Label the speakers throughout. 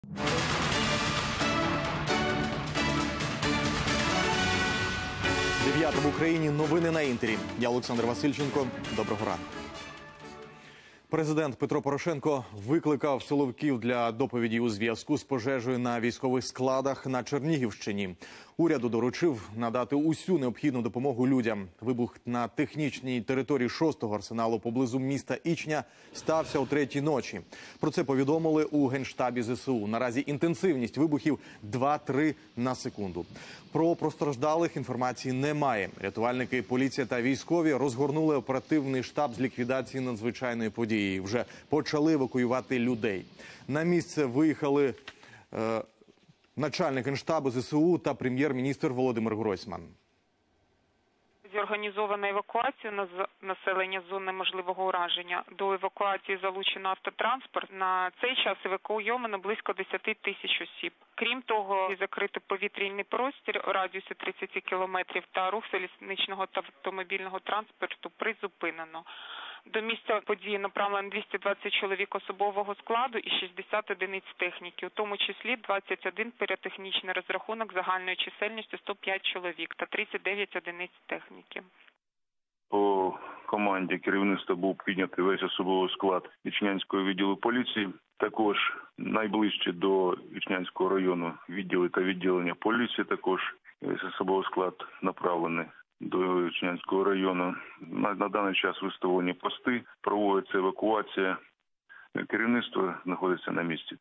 Speaker 1: В Україні новини на Інтері. Я Олександр Васильченко. Доброго ранку. Президент Петро Порошенко викликав силовиків для доповіді у зв'язку з пожежею на військових складах на Чернігівщині. Уряду доручив надати усю необхідну допомогу людям. Вибух на технічній території 6-го арсеналу поблизу міста Ічня стався о 3-й ночі. Про це повідомили у Генштабі ЗСУ. Наразі інтенсивність вибухів 2-3 на секунду. Про постраждалих інформації немає. Рятувальники, поліція та військові розгорнули оперативний штаб з ліквідації надзвичайної події. Вже почали евакуювати людей. На місце виїхали начальник Генштабу ЗСУ та прем'єр-міністр Володимир Гройсман.
Speaker 2: Зорганізована евакуація населення з зон неможливого ураження. До евакуації залучено автотранспорт. На цей час евакуйовано близько 10 тисяч осіб. Крім того, закрито повітряний простір у радіусі 30 кілометрів та рух залізничного та автомобільного транспорту призупинено. До місця події направлено 220 чоловік особового складу і 60 одиниць техніки, у тому числі 21 піротехнічний розрахунок загальною чисельністю 105 чоловік та 39 одиниць техніки.
Speaker 3: По команді керівництва був піднятий весь особовий склад Ічнянського відділу поліції. Також найближче до Ічнянського району відділи та відділення поліції також весь особовий склад направлений до Ічнянського району. На даний час виставлені пости, проводиться евакуація. Керівництво знаходиться на місці.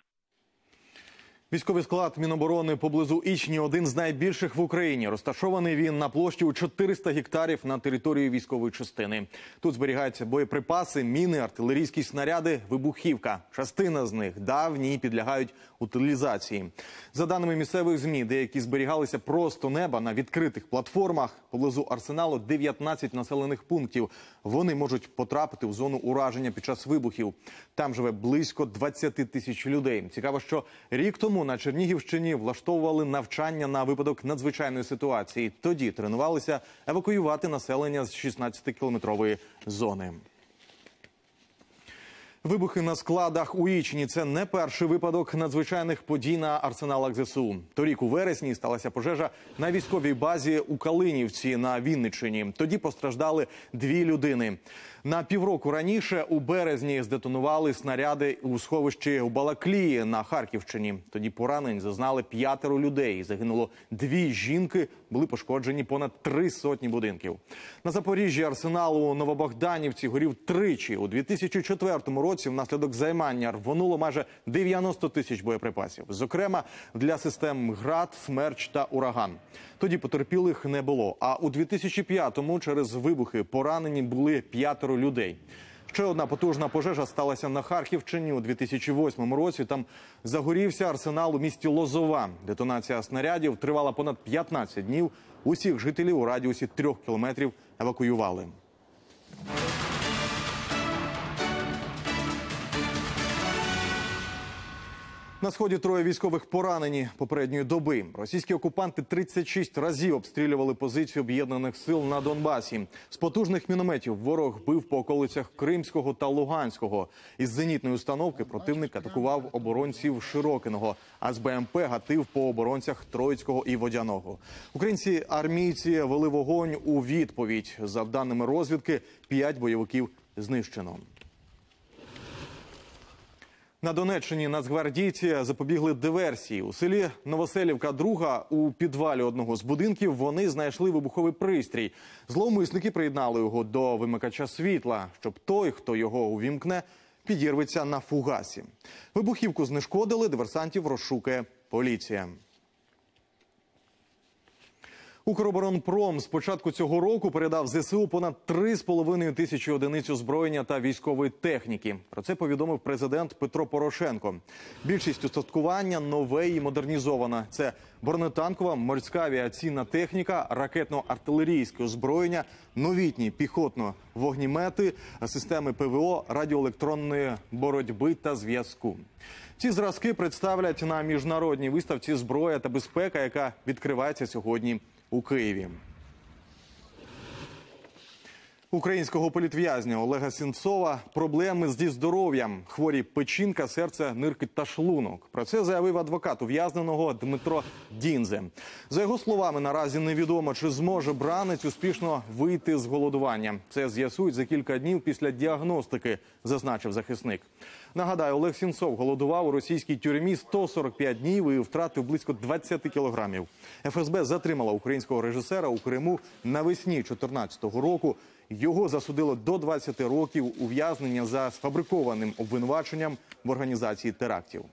Speaker 1: Військовий склад Міноборони поблизу Ічні – один з найбільших в Україні. Розташований він на площі у 400 гектарів на території військової частини. Тут зберігаються боєприпаси, міни, артилерійські снаряди, вибухівка. Частина з них давні і підлягають утилізації. За даними місцевих ЗМІ, деякі зберігалися просто неба на відкритих платформах. Поблизу арсеналу 19 населених пунктів. Вони можуть потрапити в зону ураження під час вибухів. Там живе близько 20 тисяч людей. Цікаво, що рік тому на Чернігівщині влаштовували навчання на випадок надзвичайної ситуації. Тоді тренувалися евакуювати населення з 16-кілометрової зони. Вибухи на складах у Ічні – це не перший випадок надзвичайних подій на арсеналах ЗСУ. Торік у вересні сталася пожежа на військовій базі у Калинівці на Вінниччині. Тоді постраждали 2 людини. На півроку раніше, у березні, здетонували снаряди у сховищі у Балаклії на Харківщині. Тоді поранень зазнали 5 людей. Загинуло 2 жінки, були пошкоджені понад 3 сотні будинків. На Запоріжжі арсенал у Новобогданівці горів тричі. У 2004 році внаслідок займання рвонуло майже 90 тисяч боєприпасів. Зокрема, для систем «Град», «Смерч» та «Ураган». Тоді потерпілих не було. А у 2005-му через вибухи поранені були 5 людей. Ще одна потужна пожежа сталася на Харківщині у 2008 році. Там загорівся арсенал у місті Лозова. Детонація снарядів тривала понад 15 днів. Усіх жителів у радіусі 3 кілометрів евакуювали. На сході 3 військових поранені попередньої доби. Російські окупанти 36 разів обстрілювали позиції об'єднаних сил на Донбасі. З потужних мінометів ворог бив по околицях Кримського та Луганського. Із зенітної установки противник атакував оборонців Широкиного, а з БМП гатив по оборонцях Троїцького і Водяного. Українці-армійці вели вогонь у відповідь. За даними розвідки, 5 бойовиків знищено. На Донеччині нацгвардійці запобігли диверсії. У селі Новоселівка-2 у підвалі одного з будинків вони знайшли вибуховий пристрій. Зловмисники приєднали його до вимикача світла, щоб той, хто його увімкне, підірветься на фугасі. Вибухівку знешкодили, диверсантів розшукує поліція. Укроборонпром з початку цього року передав ЗСУ понад 3,5 тисячі одиниць озброєння та військової техніки. Про це повідомив президент Петро Порошенко. Більшість устаткування нове і модернізоване. Це бронетанкова, морська авіаційна техніка, ракетно-артилерійське озброєння, новітні піхотно-вогнімети, системи ПВО, радіоелектронної боротьби та зв'язку. Ці зразки представлять на міжнародній виставці «Зброя та безпека», яка відкривається сьогодні у Києві. Українського політв'язня Олега Сенцова проблеми зі здоров'ям. Хворі печінка, серце, нирки та шлунок. Про це заявив адвокат ув'язненого Дмитро Діндзе. За його словами, наразі невідомо, чи зможе бранець успішно вийти з голодування. Це з'ясують за кілька днів після діагностики, зазначив захисник. Нагадаю, Олег Сенцов голодував у російській тюрмі 145 днів і втратив близько 20 кілограмів. ФСБ затримала українського режисера у Криму навесні 2014 року. Його засудило до 20 років ув'язнення за сфабрикованим обвинуваченням в організації терактів.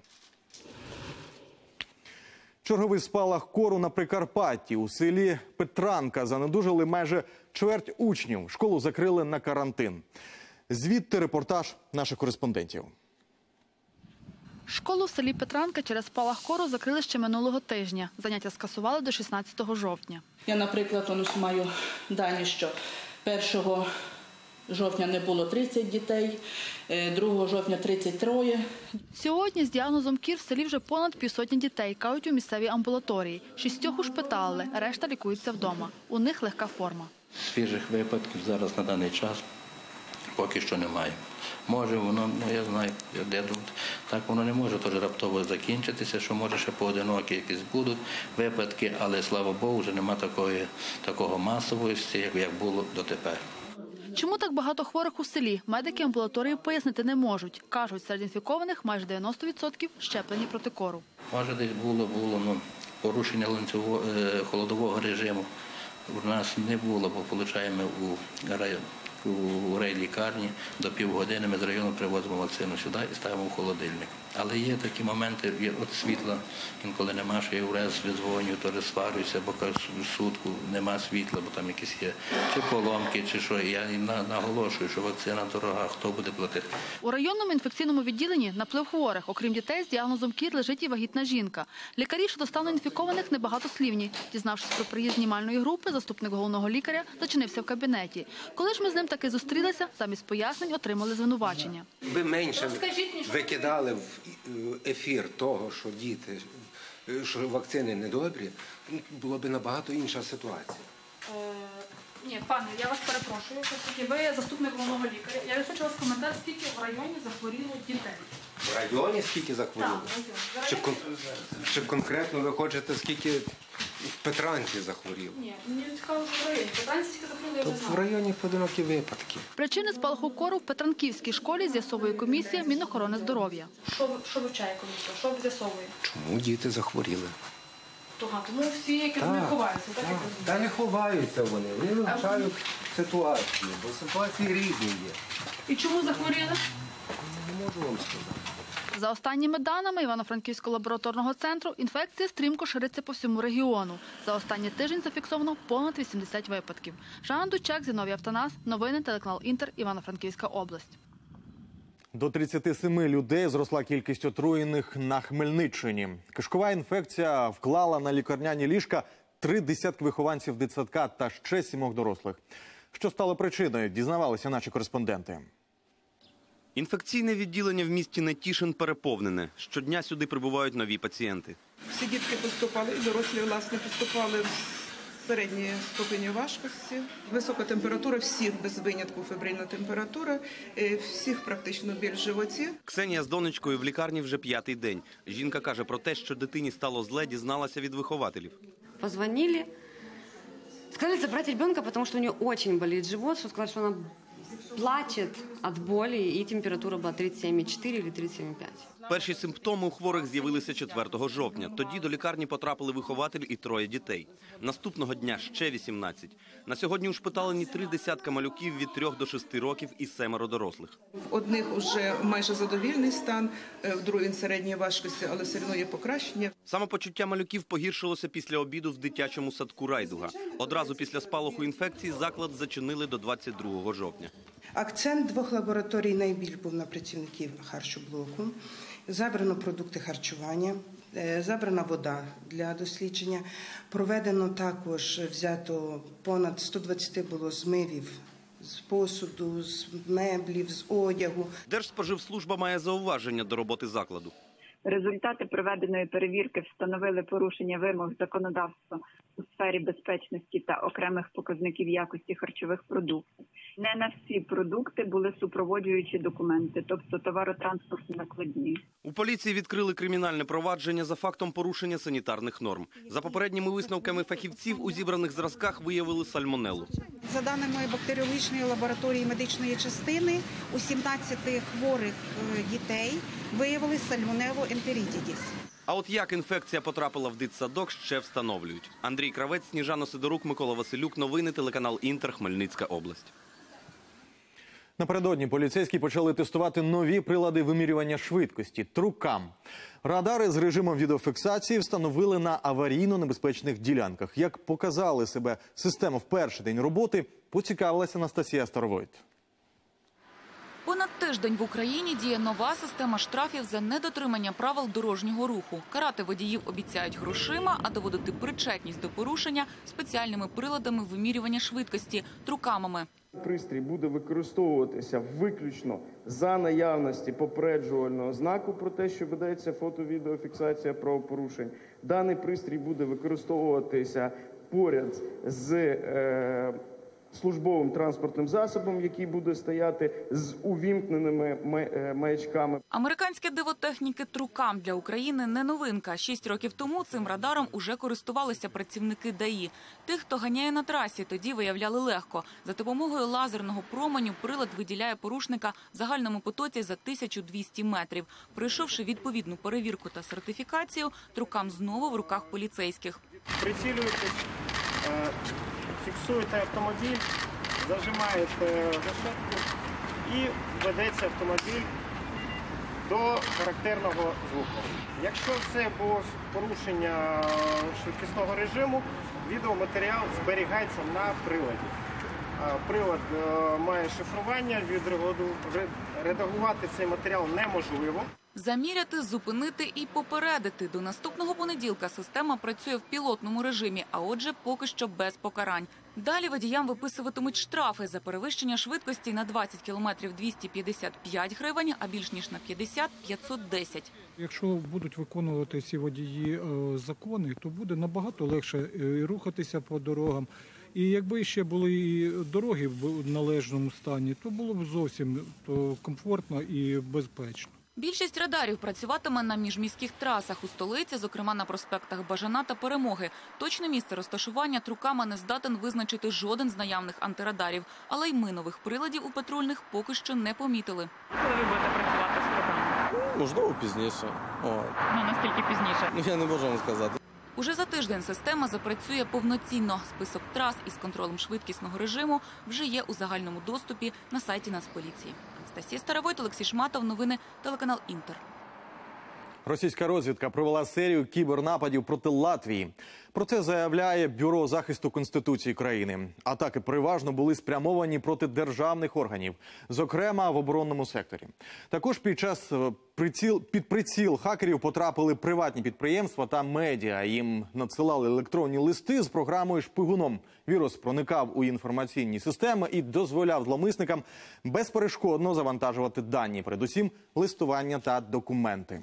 Speaker 1: Черговий спалах кору на Прикарпатті. У селі Петранка занедужили майже чверть учнів. Школу закрили на карантин. Звідти репортаж наших кореспондентів.
Speaker 4: Школу в селі Петранка через спалах кору закрили ще минулого тижня. Заняття скасували до 16 жовтня.
Speaker 5: Я, наприклад, маю дані, що 1 жовтня не було 30 дітей, 2 жовтня 33.
Speaker 4: Сьогодні з діагнозом кір в селі вже понад півсотні дітей, кажуть у місцевій амбулаторії. 6 ушпиталили, решта лікуються вдома. У них легка форма.
Speaker 6: Свіжих випадків зараз на даний час поки що немає. Може воно, я знаю, так воно не може теж раптово закінчитися, що може ще поодинокі якісь будуть випадки, але, слава Богу, вже немає такого масовості, як було дотепер.
Speaker 4: Чому так багато хворих у селі? Медики амбулаторії пояснити не можуть. Кажуть, серед інфікованих майже 90% щеплені проти кору.
Speaker 6: Може десь було порушення холодового режиму. У нас не було, бо получаємо у райлікарні до півгодини ми з району привозимо вакцину сюди і ставимо в холодильник. Але є такі моменти, от світла, інколи нема, що я враз відзвоню, то сварюся, бо сутку нема світла, бо там якісь є чи поломки, чи що. Я наголошую, що вакцина дорога, хто буде платити.
Speaker 4: У районному інфекційному відділенні наплив хворих. Окрім дітей, з діагнозом кір лежить і вагітна жінка. Лікарі щодо стану інфікованих небагатослівні. Дізнавшись про приїзд знімальної групи, заступник головного лікаря зачинився в кабінеті. Коли ж ми з ним таки зустрілися, замість пояснень отримали звинувачення.
Speaker 7: Ви менше викидали в ефір того, що діти, що вакцини недобрі, було б набагато інша ситуація.
Speaker 4: Ні, пане, я вас перепрошую. Ви заступник головного лікаря. Я хочу вас коментар, скільки в районі захворіло дітей.
Speaker 7: В районі скільки захворіло?
Speaker 4: Так,
Speaker 7: Чи конкретно ви хочете, скільки в Петранці захворіло?
Speaker 4: Ні, мені цікаво, що в районі. Петранці скільки захворіло, я не
Speaker 7: В
Speaker 4: знаю.
Speaker 7: районі поодинокі випадки.
Speaker 4: Причини спалаху кору в Петранківській школі з'ясовує комісія Мінохорони здоров'я. Що вивчає комісія? Що з'ясовує?
Speaker 7: Чому діти захворіли?
Speaker 4: Тому всі, які не ховаються, так як розумієте?
Speaker 7: Та не ховаються вони вивчають ситуацію, бо ситуації різні є.
Speaker 4: І чому захворіли?
Speaker 7: Не можу вам сказати.
Speaker 4: За останніми даними Івано-Франківського лабораторного центру, інфекція стрімко шириться по всьому регіону. За останній тиждень зафіксовано понад 80 випадків. Жанна Дучак, Зіновій Автанас, новини, телеканал Інтер, Івано-Франківська область.
Speaker 1: До 37 людей зросла кількість отруєних на Хмельниччині. Кишкова інфекція вклала на лікарняні ліжка 3 десятки вихованців дитсадка та ще 7 дорослих. Що стало причиною, дізнавалися наші кореспонденти.
Speaker 8: Інфекційне відділення в місті Нетішин переповнене. Щодня сюди прибувають нові пацієнти.
Speaker 9: Всі дітки поступали, і дорослі, власне, поступали в середній ступені важкості. Висока температура, всіх без винятку фебрильна температура, всіх практично біль в животі.
Speaker 8: Ксенія з донечкою в лікарні вже 5-й день. Жінка каже про те, що дитині стало зле, дізналася від вихователів.
Speaker 10: Позвонили, сказали забрать ребенка, потому что у нее очень болит живот, что сказали, что она плачет от боли, и температура была 37,4 или 37,5.
Speaker 8: Перші симптоми у хворих з'явилися 4 жовтня. Тоді до лікарні потрапили вихователь і 3 дітей. Наступного дня ще 18. На сьогодні ушпиталені 3 десятка малюків від 3 до 6 років і 7 дорослих.
Speaker 9: В одних вже майже задовільний стан, в других середньої важкості, але все одно є покращення.
Speaker 8: Самопочуття малюків погіршилося після обіду в дитячому садку «Райдуга». Одразу після спалаху інфекції заклад зачинили до 22 жовтня.
Speaker 11: Акцент 2 лабораторій найбільш був на працівників харчоблоку. Забрано продукти харчування, забрана вода для дослідження. Проведено також, взято понад 120 було змивів з посуду, з меблів, з одягу.
Speaker 8: Держспоживслужба має зауваження до роботи закладу.
Speaker 12: Результати проведеної перевірки встановили порушення вимог законодавства у сфері безпечності та окремих показників якості харчових продуктів. Не на всі продукти були супроводжуючі документи, тобто товаротранспортні накладні.
Speaker 8: У поліції відкрили кримінальне провадження за фактом порушення санітарних норм. За попередніми висновками фахівців, у зібраних зразках виявили сальмонелу.
Speaker 13: За даними бактеріологічної лабораторії медичної частини, у 17 хворих дітей виявили сальмонелу ентерітідіс.
Speaker 8: А от як інфекція потрапила в дитсадок, ще встановлюють. Андрій Кравець, Сніжана Сидорук, Микола Василюк. Новини, телеканал «Інтер», Хмельницька область.
Speaker 1: Напередодні поліцейські почали тестувати нові прилади вимірювання швидкості – Трукам. Радари з режимом відеофіксації встановили на аварійно-небезпечних ділянках. Як показали себе система в перший день роботи, поцікавилася Анастасія Старовойт.
Speaker 14: Понад тиждень в Україні діє нова система штрафів за недотримання правил дорожнього руху. Карати водіїв обіцяють грошима, а доводити причетність до порушення спеціальними приладами вимірювання швидкості – трукамами.
Speaker 15: Пристрій буде використовуватися виключно за наявності попереджувального знаку про те, що ведеться фото-відеофіксація правопорушень. Даний пристрій буде використовуватися поряд з службовим транспортним засобом, який буде стояти з увімкненими маячками.
Speaker 14: Американське диво техніки Трукам для України не новинка. 6 років тому цим радаром уже користувалися працівники ДАІ. Тих, хто ганяє на трасі, тоді виявляли легко. За допомогою лазерного променю прилад виділяє порушника в загальному потоці за 1200 метрів. Пройшовши відповідну перевірку та сертифікацію, Трукам знову в руках поліцейських.
Speaker 16: Прицілюєтесь, фіксуєте автомобіль, зажимаєте гашетку і ведеться автомобіль до характерного звуку. Якщо це було порушення швидкісного режиму, відеоматеріал зберігається на приладі. Прилад має шифрування, редагувати цей матеріал неможливо.
Speaker 14: Заміряти, зупинити і попередити. До наступного понеділка система працює в пілотному режимі, а отже, поки що без покарань. Далі водіям виписуватимуть штрафи за перевищення швидкості на 20 км 255 гривень, а більш ніж на 50 – 510.
Speaker 17: Якщо будуть виконувати ці водії закони, то буде набагато легше рухатися по дорогам. І якби ще були і дороги в належному стані, то було б зовсім комфортно і безпечно.
Speaker 14: Більшість радарів працюватиме на міжміських трасах у столиці, зокрема на проспектах Бажана та Перемоги. Точне місце розташування Трукама не здатен визначити жоден з наявних антирадарів. Але й ми нових приладів у патрульних поки що не помітили.
Speaker 2: Коли ви будете працювати з Трукамом?
Speaker 18: Можливо, пізніше.
Speaker 2: Наскільки пізніше?
Speaker 18: Я не можу вам сказати.
Speaker 14: Уже за тиждень система запрацює повноцінно. Список трас із контролем швидкісного режиму вже є у загальному доступі на сайті Нацполіції. Анастасія Старовойт, Олексій Шматов. Новини, телеканал «Інтер».
Speaker 1: Російська розвідка провела серію кібернападів проти Латвії. Про це заявляє Бюро захисту Конституції країни. Атаки переважно були спрямовані проти державних органів, зокрема в оборонному секторі. Також під приціл хакерів потрапили приватні підприємства та медіа. Їм надсилали електронні листи з програмою «Шпигуном». Вірус проникав у інформаційні системи і дозволяв зловмисникам безперешкодно завантажувати дані, передусім листування та документи.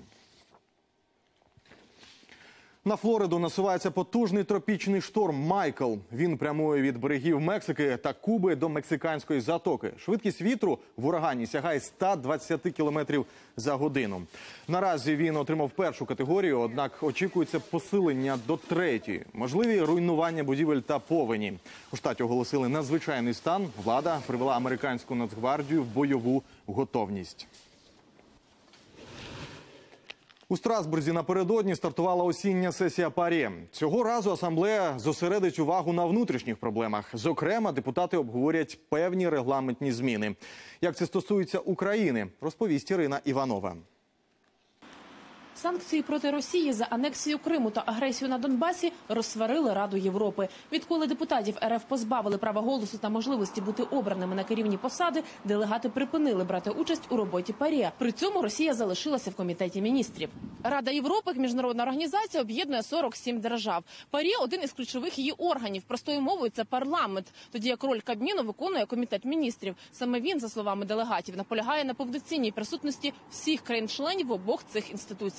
Speaker 1: На Флориду насувається потужний тропічний шторм «Майкл». Він прямує від берегів Мексики та Куби до Мексиканської затоки. Швидкість вітру в урагані сягає 120 км за годину. Наразі він отримав першу категорію, однак очікується посилення до третьої. Можливі руйнування будівель та повені. У штаті оголосили надзвичайний стан. Влада привела американську Нацгвардію в бойову готовність. У Страсбурзі напередодні стартувала осіння сесія ПАРЄ. Цього разу асамблея зосередить увагу на внутрішніх проблемах. Зокрема, депутати обговорять певні регламентні зміни. Як це стосується України, розповість Ірина Іванова.
Speaker 19: Санкції проти Росії за анексію Криму та агресію на Донбасі розсварили Раду Європи. Відколи депутатів РФ позбавили права голосу та можливості бути обраними на керівні посади, делегати припинили брати участь у роботі ПАРЄ. При цьому Росія залишилася в Комітеті міністрів. Рада Європи, як міжнародна організація, об'єднує 47 держав. ПАРЄ – один із ключових її органів. Простою мовою – це парламент. Тоді як роль Кабміну виконує Комітет міністрів. Саме він, за словами делегатів, наполягає на повноцінній присутності всіх країн-членів в обох цих інституціях.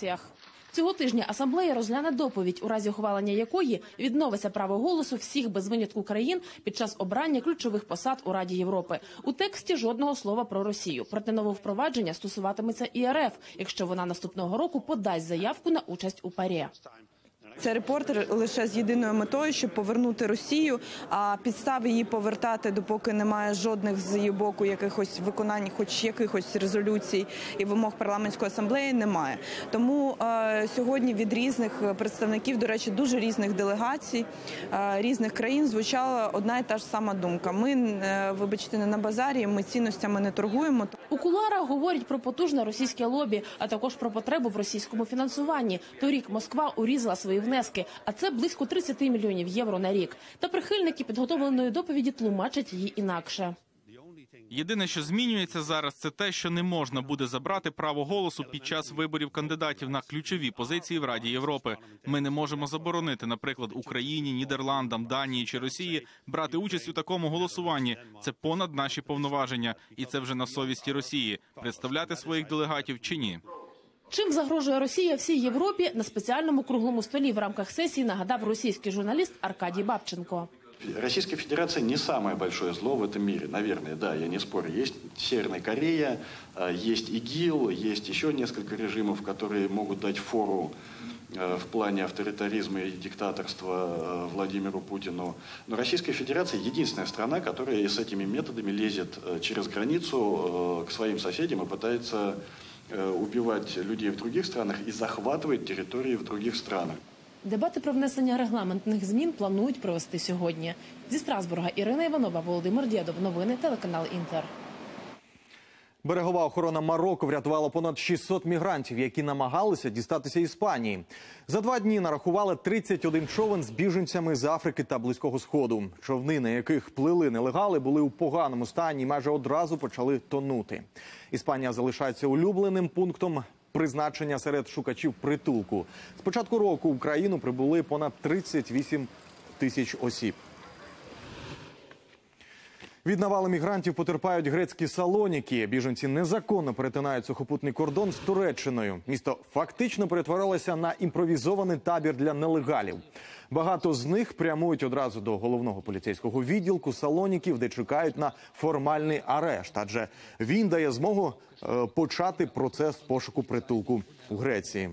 Speaker 19: санкціях. Цього тижня асамблея розгляне доповідь, у разі ухвалення якої відновиться право голосу всіх без винятку країн під час обрання ключових посад у Раді Європи. У тексті жодного слова про Росію. Проте нововпровадження стосуватиметься і РФ, якщо вона наступного року подасть заявку на участь у ПАРЄ.
Speaker 20: Це репортер лише з єдиною метою, щоб повернути Росію, а підстави її повертати, допоки немає жодних з її боку якихось виконань, хоч якихось резолюцій і вимог парламентської асамблеї, немає. Тому сьогодні від різних представників, до речі, дуже різних делегацій, різних країн звучала одна і та ж сама думка. Ми, вибачте, не на базарі, ми цінностями не торгуємо.
Speaker 19: У кулуарах говорять про потужне російське лобі, а також про потребу в російському фінансуванні. Торік Москва урізала свої внески, а це близько 30 мільйонів євро на рік. Та прихильники підготовленої доповіді тлумачать її інакше.
Speaker 21: Єдине, що змінюється зараз, це те, що не можна буде забрати право голосу під час виборів кандидатів на ключові позиції в Раді Європи. Ми не можемо заборонити, наприклад, Україні, Нідерландам, Данії чи Росії брати участь у такому голосуванні. Це понад наші повноваження. І це вже на совісті Росії – представляти своїх делегатів чи ні.
Speaker 19: Чим загрожує Росія всій Європі, на спеціальному круглому столі в рамках сесії нагадав російський журналіст Аркадій Бабченко.
Speaker 22: Российская Федерация не самое большое зло в этом мире, наверное, да, я не спорю. Есть Северная Корея, есть ИГИЛ, есть еще несколько режимов, которые могут дать фору в плане авторитаризма и диктаторства Владимиру Путину. Но Российская Федерация единственная страна, которая с этими методами лезет через границу к своим соседям и пытается убивать людей в других странах и захватывать территории в других странах.
Speaker 19: Дебати про внесення регламентних змін планують провести сьогодні. Зі Страсбурга Ірина Іванова, Володимир Дєдов. Новини, телеканал Інтер.
Speaker 1: Берегова охорона Марокко врятувала понад 600 мігрантів, які намагалися дістатися Іспанії. За 2 дні нарахували 31 човен з біженцями з Африки та Близького Сходу. Човни, на яких плили нелегали, були у поганому стані і майже одразу почали тонути. Іспанія залишається улюбленим пунктом призначення серед шукачів притулку. З початку року в Україну прибули понад 38 тисяч осіб. Від навали мігрантів потерпають грецькі Салоніки. Біженці незаконно перетинають сухопутний кордон з Туреччиною. Місто фактично перетворилося на імпровізований табір для нелегалів. Багато з них прямують одразу до головного поліцейського відділку Салоніків, де чекають на формальний арешт. Адже він дає змогу почати процес пошуку притулку у Греції.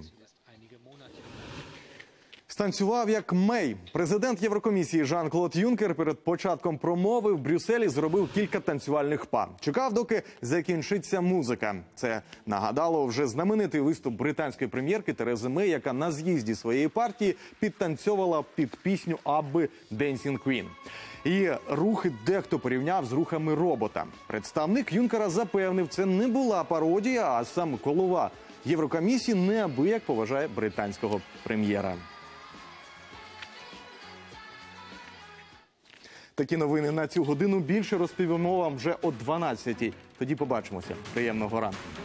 Speaker 1: Станцював як Мей. Президент Єврокомісії Жан-Клод Юнкер перед початком промови в Брюсселі зробив кілька танцювальних па. Чекав, доки закінчиться музика. Це нагадало вже знаменитий виступ британської прем'єрки Терези Мей, яка на з'їзді своєї партії підтанцьовувала під пісню Абби «Dancing Queen». Її рухи дехто порівняв з рухами робота. Представник Юнкера запевнив, це не була пародія, а сам голова Єврокомісії неабияк поважає британського прем'єра. Такі новини на цю годину. Більше розповімо вам вже о 12-й. Тоді побачимося. Приємного ранку.